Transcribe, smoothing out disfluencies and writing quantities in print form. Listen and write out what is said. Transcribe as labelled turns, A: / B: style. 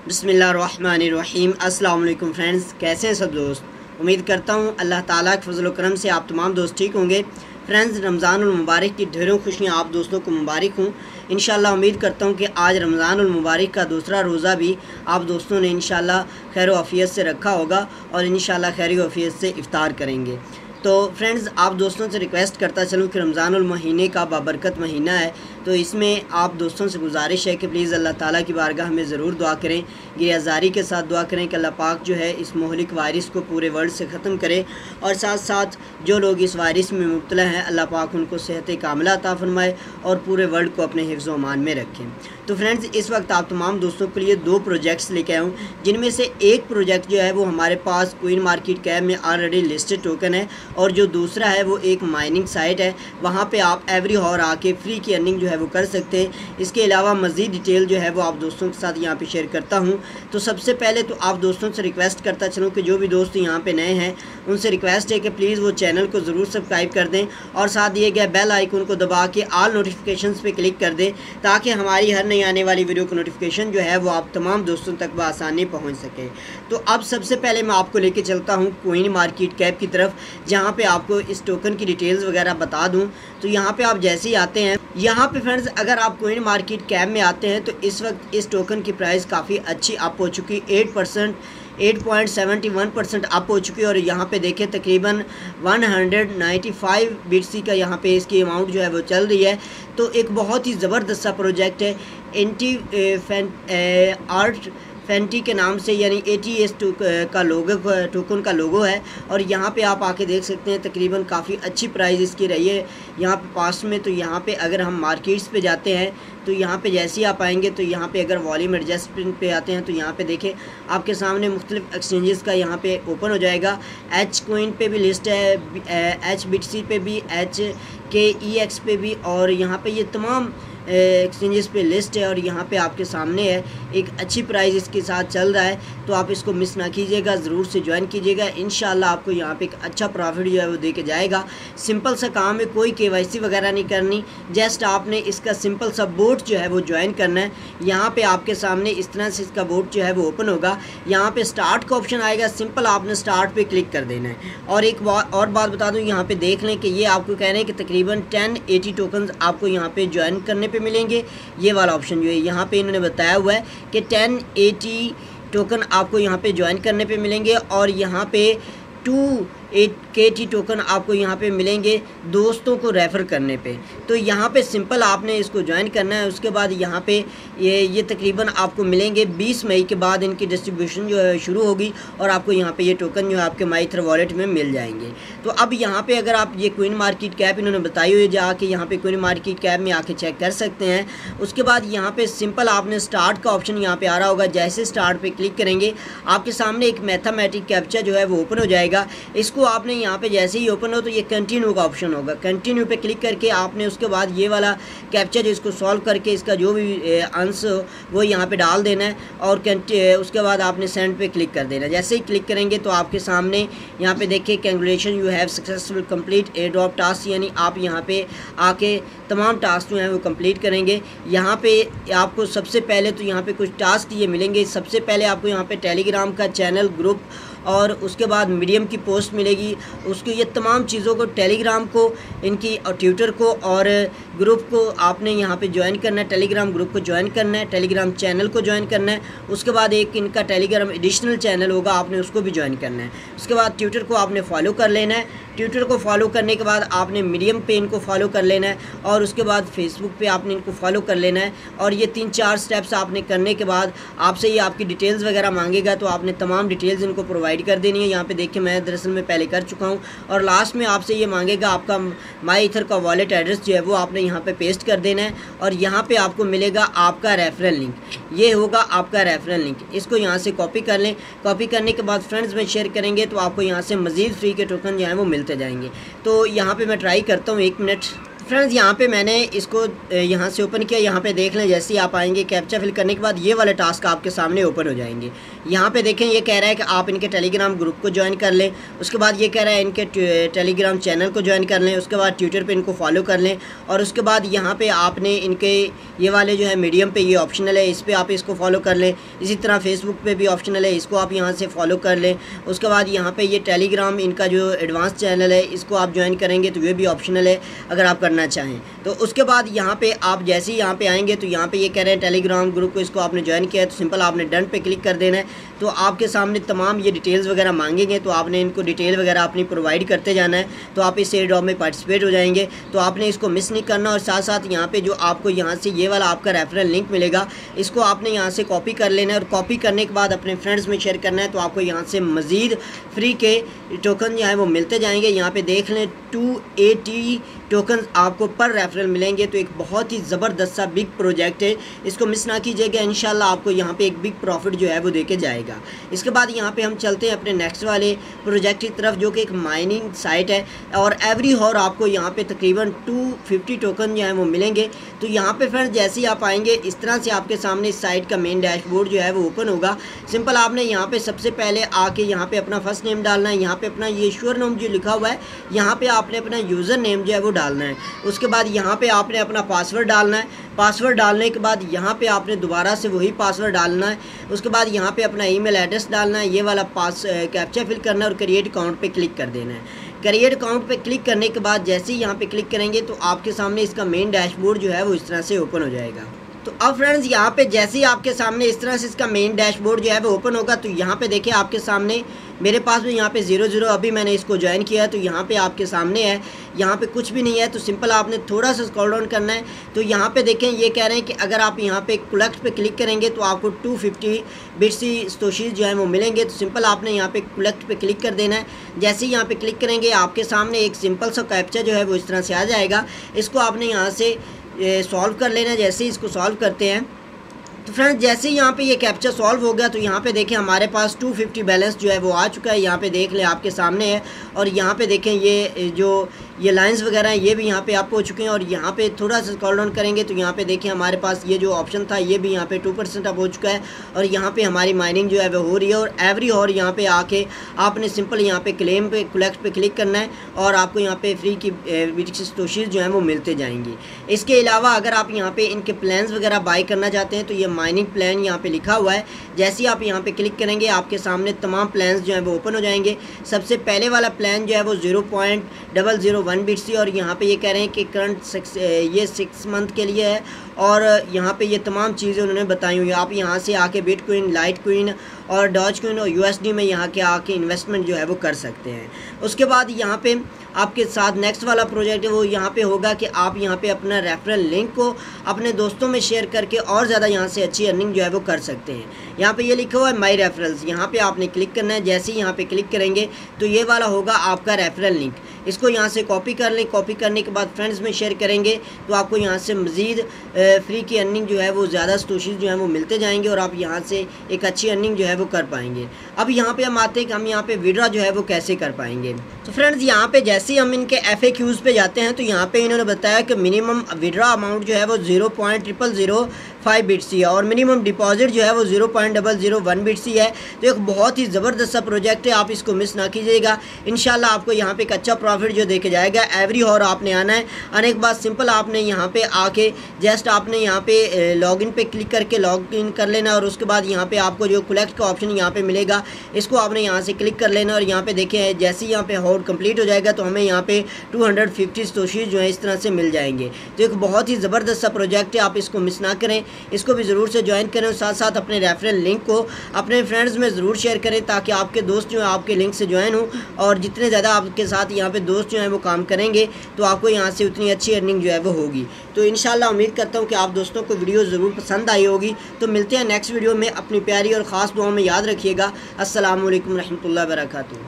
A: बिस्मिल्लाहिर्रहमानिर्रहीम। अस्सलामुअलैकुम फ्रेंड्स, कैसे हैं सब दोस्त। उम्मीद करता हूँ अल्लाह ताला के फजल करम से आप तमाम दोस्त ठीक होंगे। फ्रेंड्स, रमज़ानुल मुबारक की ढेरों खुशियाँ आप दोस्तों को मुबारक हूँ। इंशाल्लाह उम्मीद करता हूँ कि आज रमज़ानुल मुबारक का दूसरा रोज़ा भी आप दोस्तों ने इंशाल्लाह खैर आफियत से रखा होगा और इंशाल्लाह खैर आफियत से इफ्तार करेंगे। तो फ्रेंड्स, आप दोस्तों से रिक्वेस्ट करता चलूँ कि रमज़ानुल महीने का बाबरकत महीना है, तो इसमें आप दोस्तों से गुजारिश है कि प्लीज़ अल्लाह ताला की बारगाह में ज़रूर दुआ करें, गिरयाज़ारी के साथ दुआ करें कि अल्लाह पाक जो है इस मोहलिक वायरस को पूरे वर्ल्ड से ख़त्म करे और साथ साथ जो लोग इस वायरस में मुब्तला हैं अल्लाह पाक उनको सेहत कामिला अता फरमाए और पूरे वर्ल्ड को अपने हिफ्ज़ व अमान में रखें। तो फ्रेंड्स, इस वक्त आप तमाम दोस्तों के लिए दो प्रोजेक्ट्स लेके आया हूँ, जिनमें से एक प्रोजेक्ट जो है वो हमारे पास क्वीन मार्केट कैप में ऑलरेडी लिस्टेड टोकन है और जो दूसरा है वो एक माइनिंग साइट है, वहाँ पे आप एवरी हॉर आके फ्री की अर्निंग जो है वो कर सकते हैं। इसके अलावा मज़ीद डिटेल जो है वो आप दोस्तों के साथ यहाँ पे शेयर करता हूँ। तो सबसे पहले तो आप दोस्तों से रिक्वेस्ट करता चलूँ कि जो भी दोस्त यहाँ पे नए हैं उनसे रिक्वेस्ट है कि प्लीज़ वो चैनल को ज़रूर सब्सक्राइब कर दें और साथ दिए गए बेल आइकन को दबा के ऑल नोटिफिकेशंस पे क्लिक कर दें ताकि हमारी हर नई आने वाली वीडियो की नोटिफिकेशन जो है वो आप तमाम दोस्तों तक बआसानी पहुँच सके। तो अब सबसे पहले मैं आपको लेके चलता हूँ क्वीन मार्केट कैप की तरफ, जहाँ पे आपको इस टोकन की डिटेल्स वगैरह बता दूँ। तो यहाँ पे आप जैसे ही आते हैं, यहाँ पे फ्रेंड्स अगर आप क्वीन मार्केट कैप में आते हैं तो इस वक्त इस टोकन की प्राइस काफ़ी अच्छी अप हो चुकी, 8.71% अप हो चुकी है और यहाँ पे देखें तकरीबन 195 BTC का यहाँ पे इसकी अमाउंट जो है वो चल रही है। तो एक बहुत ही ज़बरदस्त सा प्रोजेक्ट है, एंटी आर्ट फैंटी के नाम से, यानी ATS का लोगो टोकन का लोगो है और यहाँ पे आप आके देख सकते हैं तकरीबन काफ़ी अच्छी प्राइस इसकी रही है यहाँ पे पास में। तो यहाँ पे अगर हम मार्केट्स पे जाते हैं तो यहाँ पे जैसे ही आप आएंगे तो यहाँ पे अगर वॉल्यूम एडजस्टमेंट पे आते हैं तो यहाँ पे देखें आपके सामने मुख्तलिफ एक्सचेंजेस का यहाँ पे ओपन हो जाएगा। H कोइन पे भी लिस्ट है, HBTC पे भी, HKEX पे भी और यहाँ पे ये तमाम एक्सचेंजेस पे लिस्ट है और यहाँ पे आपके सामने है। एक अच्छी प्राइस इसके साथ चल रहा है, तो आप इसको मिस ना कीजिएगा, ज़रूर से ज्वाइन कीजिएगा। इंशाल्लाह आपको यहाँ पे एक अच्छा प्रॉफिट जो है वो दे के जाएगा। सिंपल सा काम है, कोई KYC वगैरह नहीं करनी, जस्ट आपने इसका सिंपल सा बोट जो है वो ज्वाइन करना है। यहाँ पे आपके सामने इस तरह से इसका बोट जो है वो ओपन होगा, यहाँ पे स्टार्ट का ऑप्शन आएगा, सिंपल आपने स्टार्ट पे क्लिक कर देना है। और एक और बात बता दूँ, यहाँ पे देख लें कि ये आपको कह रहे हैं कि तकरीबन 1080 टोकन आपको यहाँ पे ज्वाइन करने पे मिलेंगे। ये वाला ऑप्शन जो है यहाँ पे इन्होंने बताया हुआ है कि 1080 टोकन आपको यहाँ पे ज्वाइन करने पे मिलेंगे और यहाँ पे 280 टोकन आपको यहाँ पे मिलेंगे दोस्तों को रेफ़र करने पे। तो यहाँ पे सिंपल आपने इसको ज्वाइन करना है। उसके बाद यहाँ पे ये तकरीबन आपको मिलेंगे 20 मई के बाद इनकी डिस्ट्रीब्यूशन जो है शुरू होगी और आपको यहाँ पे ये टोकन जो है आपके माई थर वॉलेट में मिल जाएंगे। तो अब यहाँ पे अगर आप ये क्वीन मार्केट कैप इन्होंने बताई हुई है, जाके यहाँ पे क्वीन मार्केट कैप में आके चेक कर सकते हैं। उसके बाद यहाँ पे सिंपल आपने स्टार्ट का ऑप्शन यहाँ पे आ रहा होगा, जैसे स्टार्ट पे क्लिक करेंगे आपके सामने एक मैथमेटिक कैप्चा जो है वो ओपन हो जाएगा। इसको आपने यहाँ पे जैसे ही ओपन हो तो ये कंटिन्यू का ऑप्शन होगा, कंटिन्यू पे क्लिक करके आपने उसके बाद ये वाला कैप्चा जो इसको सॉल्व करके इसका जो भी आंसर हो वो यहाँ पे डाल देना है और उसके बाद आपने सेंड पे क्लिक कर देना है। जैसे ही क्लिक करेंगे तो आपके सामने यहाँ पे देखिए congratulation you have successful complete airdrop task, यानी आप यहाँ पे आके तमाम टास्क जो हैं वो कंप्लीट करेंगे। यहाँ पे आपको सबसे पहले तो यहाँ पे कुछ टास्क ये मिलेंगे। सबसे पहले आपको यहाँ पे टेलीग्राम का चैनल, ग्रुप और उसके बाद मीडियम की पोस्ट मिलेगी। उसको ये तमाम चीज़ों को, टेलीग्राम को, इनकी और ट्विटर को और ग्रुप को आपने यहाँ पे ज्वाइन करना है। टेलीग्राम ग्रुप को ज्वाइन करना है, टेलीग्राम चैनल को ज्वाइन करना है। उसके बाद एक इनका टेलीग्राम एडिशनल चैनल होगा, आपने उसको भी ज्वाइन करना है। उसके बाद ट्विटर को आपने फॉलो कर लेना है। ट्विटर को फॉलो करने के बाद आपने मीडियम पे इनको फॉलो कर लेना है और उसके बाद फेसबुक पे आपने इनको फॉलो कर लेना है। और ये 3-4 स्टेप्स आपने करने के बाद आपसे ये आपकी डिटेल्स वगैरह मांगेगा, तो आपने तमाम डिटेल्स इनको प्रोवाइड कर देनी है। यहाँ पे देखिए मैं दरअसल में पहले कर चुका हूँ और लास्ट में आपसे ये मांगेगा आपका माई ईथर का वॉलेट एड्रेस जो है वो आपने यहाँ पे पेस्ट कर देना है और यहाँ पे आपको मिलेगा आपका रेफरल लिंक। ये होगा आपका रेफरल लिंक, इसको यहाँ से कॉपी कर लें। कॉपी करने के बाद फ्रेंड्स में शेयर करेंगे तो आपको यहाँ से मज़ीद फ्री के टोकन जो है वो मिलते जाएंगे। तो यहाँ पे मैं ट्राई करता हूँ 1 मिनट फ्रेंड्स यहाँ पे मैंने इसको यहाँ से ओपन किया। यहाँ पे देख लें, जैसे ही आप आएंगे कैप्चा फिल करने के बाद ये वाले टास्क आपके सामने ओपन हो जाएंगे। यहाँ पे देखें, ये कह रहा है कि आप इनके टेलीग्राम ग्रुप को ज्वाइन कर लें। उसके बाद ये कह रहा है इनके टेलीग्राम चैनल को ज्वाइन कर लें। उसके बाद ट्विटर पे इनको फॉलो कर लें। और उसके बाद यहाँ पे आपने इनके ये वाले जो है मीडियम पे ये ऑप्शनल है, इस पर आप इसको फॉलो कर लें। इसी तरह फेसबुक पे भी ऑप्शनल है, इसको आप यहाँ से फॉलो कर लें। उसके बाद यहाँ पे ये टेलीग्राम इनका जो एडवांस चैनल है, इसको आप ज्वाइन करेंगे तो ये भी ऑप्शनल है अगर आप करना चाहें तो। उसके बाद यहाँ पे आप जैसे ही यहाँ पे आएंगे तो यहाँ पे ये कह रहे हैं टेलीग्राम ग्रुप को, इसको आपने ज्वाइन किया है तो सिंपल आपने डन पे क्लिक कर देना है। तो आपके सामने तमाम ये डिटेल्स वगैरह मांगेंगे, तो आपने इनको डिटेल वगैरह अपनी प्रोवाइड करते जाना है, तो आप इस एयरड्रॉप में पार्टिसिपेट हो जाएंगे। तो आपने इसको मिस नहीं करना। और साथ साथ यहाँ पे जो आपको यहाँ से ये वाला आपका रेफरल लिंक मिलेगा, इसको आपने यहाँ से कॉपी कर लेना है। और कॉपी करने के बाद अपने फ्रेंड्स में शेयर करना है, तो आपको यहाँ से मज़ीद फ्री के टोकन जो है वो मिलते जाएंगे। यहाँ पे देख लें 280 टोकन आपको पर रेफरल मिलेंगे। तो एक बहुत ही ज़बरदस्त सा बिग प्रोजेक्ट है, इसको मिस ना कीजिएगा। इंशाल्लाह आपको यहाँ पे एक बिग प्रॉफिट जो है वो देके जाएगा। इसके बाद यहाँ पे हम चलते हैं अपने नेक्स्ट वाले प्रोजेक्ट की तरफ, जो कि एक माइनिंग साइट है। और एवरी हॉर आपको यहाँ पे तकरीबन 250 टोकन जो है वो मिलेंगे। तो यहाँ पे फ्रेंड्स जैसे ही आप आएंगे, इस तरह से आपके सामने इस साइट का मेन डैशबोर्ड जो है वो ओपन होगा। सिंपल आपने यहाँ पे सबसे पहले आके यहाँ पे अपना फर्स्ट नेम डालना है। यहाँ पे अपना ये श्योर नेम जो लिखा हुआ है, यहाँ पे आपने अपना यूज़र नेम जो है वो डालना है। उसके बाद यहाँ पे आपने अपना पासवर्ड डालना है। पासवर्ड डालने के बाद यहाँ पे आपने दोबारा से वही पासवर्ड डालना है। उसके बाद यहाँ पे अपना ईमेल एड्रेस डालना है, ये वाला कैप्चा फिल करना है और क्रिएट अकाउंट पे क्लिक कर देना है। क्रिएट अकाउंट पे क्लिक करने के बाद जैसे ही यहाँ पे क्लिक करेंगे तो आपके सामने इसका मेन डैशबोर्ड जो है वो इस तरह से ओपन हो जाएगा। तो अब फ्रेंड्स यहाँ पे जैसे ही आपके सामने इस तरह से इसका मेन डैशबोर्ड जो है वो ओपन होगा, तो यहाँ पे देखिए आपके सामने मेरे पास भी यहाँ पे 00 अभी मैंने इसको ज्वाइन किया है, तो यहाँ पे आपके सामने है, यहाँ पे कुछ भी नहीं है। तो सिंपल आपने थोड़ा सा स्क्रॉल डाउन करना है। तो यहाँ पे देखें, ये कह रहे हैं कि अगर आप यहाँ पे कलेक्ट पे क्लिक करेंगे तो आपको 250 बिट्सी स्टोशीज जो है वो मिलेंगे। तो सिंपल आपने यहाँ पे कलेक्ट पे क्लिक कर देना है। जैसे ही यहाँ पे क्लिक करेंगे आपके सामने एक सिंपल सा कैप्चा जो है वो इस तरह से आ जाएगा। इसको आपने यहाँ से सॉल्व कर लेना। जैसे ही इसको सॉल्व करते हैं तो फ्रेंड्स जैसे ही यहाँ पे ये कैप्चा सॉल्व हो गया, तो यहाँ पे देखें हमारे पास 250 बैलेंस जो है वो आ चुका है। यहाँ पे देख लें आपके सामने है। और यहाँ पे देखें ये जो ये लाइंस वगैरह हैं ये भी यहाँ पे आप हो चुके हैं। और यहाँ पे थोड़ा सा स्क्रॉल डाउन करेंगे तो यहाँ पे देखें हमारे पास ये जो ऑप्शन था ये भी यहाँ पे 2% अब हो चुका है। और यहाँ पे हमारी माइनिंग जो है वो हो रही है। और एवरी हॉर यहाँ पे आके आपने सिंपल यहाँ पे क्लेम पे कलेक्ट पे क्लिक करना है और आपको यहाँ पे फ्री की बिट्सी स्टोशीज जो है वो मिलते जाएंगी। इसके अलावा अगर आप यहाँ पे इनके प्लान्स वगैरह बाई करना चाहते हैं तो ये माइनिंग प्लान यहाँ पे लिखा हुआ है। जैसे ही आप यहाँ पे क्लिक करेंगे आपके सामने तमाम प्लान्स जो है वो ओपन हो जाएंगे। सबसे पहले वाला प्लान जो है वो 0.001 बिट्सी, और यहाँ पे ये कह रहे हैं कि करंट ये 6 मंथ के लिए है। और यहाँ पे ये तमाम चीज़ें उन्होंने बताई हुई है। आप यहाँ से आके बिटकॉइन, लाइटकॉइन और डॉजकॉइन और यूएसडी में यहाँ के आके इन्वेस्टमेंट जो है वो कर सकते हैं। उसके बाद यहाँ पे आपके साथ नेक्स्ट वाला प्रोजेक्ट है वो यहाँ पे होगा कि आप यहाँ पे अपना रेफरल लिंक को अपने दोस्तों में शेयर करके और ज़्यादा यहाँ से अच्छी अर्निंग जो है वो कर सकते हैं। यहाँ पे ये लिखा हुआ है माई रेफरल्स, यहाँ पे आपने क्लिक करना है। जैसे ही यहाँ पे क्लिक करेंगे तो ये वाला होगा आपका रेफरल लिंक। इसको यहाँ से कॉपी कर लें। कॉपी करने के बाद फ्रेंड्स में शेयर करेंगे तो आपको यहाँ से मज़ीद फ्री की अर्निंग जो है वो ज़्यादा स्टोशीज जो है वो मिलते जाएंगे और आप यहाँ से एक अच्छी अर्निंग जो है वो कर पाएंगे। अब यहाँ पे हम आते हैं कि हम यहाँ पे विड्रॉ जो है वो कैसे कर पाएंगे। तो फ्रेंड्स यहाँ पे जैसे ही हम इनके FAQs पे जाते हैं तो यहाँ पे इन्होंने बताया कि मिनिमम विड्रॉ अमाउंट जो है वो 0.005 बिट्सी है और मिनिमम डिपॉजिट जो है वो 0.001 बिट्सी है। तो एक बहुत ही ज़बरदस्त सा प्रोजेक्ट है, आप इसको मिस ना कीजिएगा। इंशाल्लाह आपको यहाँ पे एक अच्छा प्रॉफिट जो देके जाएगा। एवरी हॉर आपने आना है। आने के बाद सिंपल आपने यहाँ पे आके जस्ट आपने यहाँ पे लॉगिन पे क्लिक करके लॉगिन कर लेना और उसके बाद यहाँ पे आपको जो कलेक्ट का ऑप्शन यहाँ पे मिलेगा इसको आपने यहाँ से क्लिक कर लेना। और यहाँ पे देखें जैसे ही यहाँ पे हॉर कंप्लीट हो जाएगा तो हमें यहाँ पे 250 स्टोशीज जो है इस तरह से मिल जाएंगे। तो एक बहुत ही ज़बरदस्त सा प्रोजेक्ट है, आप इसको मिस ना करें, इसको भी ज़रूर से ज्वाइन करें। और साथ साथ अपने रेफरल लिंक को अपने फ्रेंड्स में ज़रूर शेयर करें ताकि आपके दोस्त जो है आपके लिंक से ज्वाइन हो। और जितने ज़्यादा आपके साथ यहाँ पे दोस्त जो हैं वो काम करेंगे तो आपको यहाँ से उतनी अच्छी अर्निंग जो है वो होगी। तो इंशाल्लाह उम्मीद करता हूँ कि आप दोस्तों को वीडियो ज़रूर पसंद आई होगी। तो मिलते हैं नेक्स्ट वीडियो में। अपनी प्यारी और ख़ास दुआओं में याद रखिएगा। अस्सलामुअलैकुम रहमतुल्लाहि व बरकातुहू।